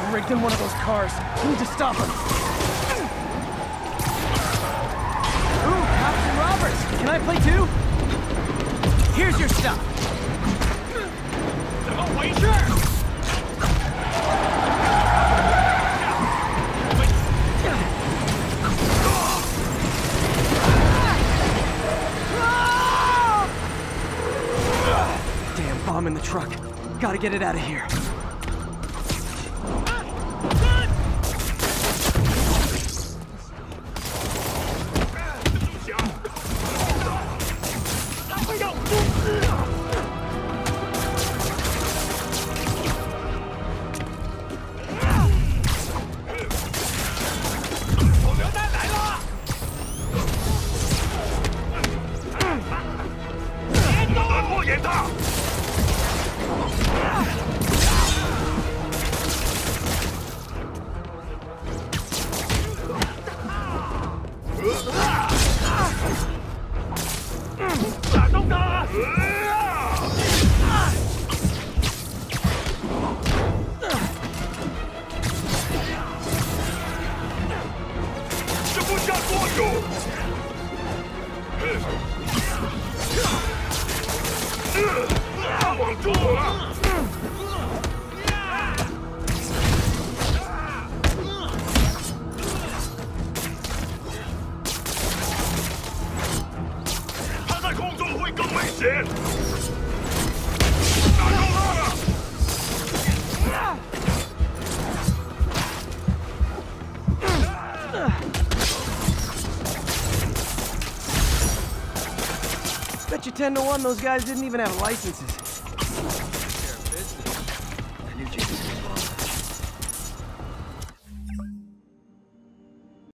rigged in one of those cars. We need to stop him. Ooh, cops and robbers! Can I play too? Here's your stuff. 怎么回事？ Damn bomb in the truck. Gotta get it out of here. Bet you 10 to 1 those guys didn't even have licenses. I knew James was wrong.